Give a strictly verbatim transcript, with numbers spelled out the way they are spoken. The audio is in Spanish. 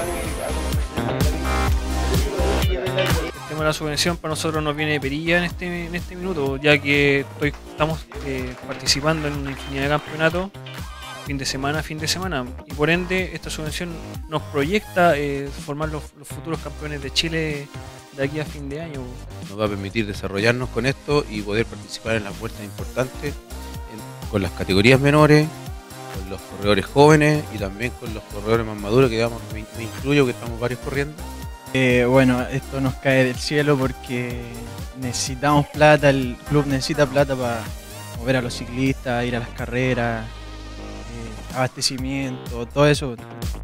El tema de la subvención para nosotros nos viene de perilla en este, en este minuto, ya que estoy, estamos eh, participando en una infinidad de campeonatos, fin de semana, fin de semana, y por ende esta subvención nos proyecta eh, formar los, los futuros campeones de Chile de aquí a fin de año. Nos va a permitir desarrollarnos con esto y poder participar en las vueltas importantes en, con las categorías menores, con los corredores jóvenes y también con los corredores más maduros, que digamos, me, me incluyo, que estamos varios corriendo. Eh, bueno, esto nos cae del cielo porque necesitamos plata, el club necesita plata para mover a los ciclistas, ir a las carreras, eh, abastecimiento, todo eso.